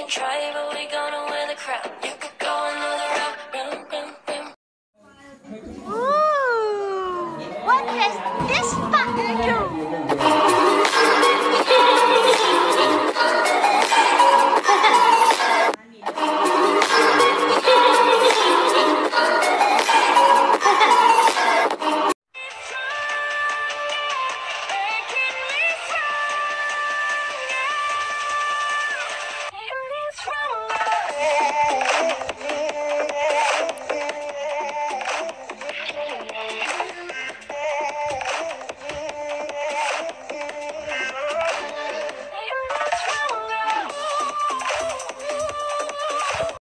try, but we gonna win the crown. You could go another round. Ooh, what does this button do?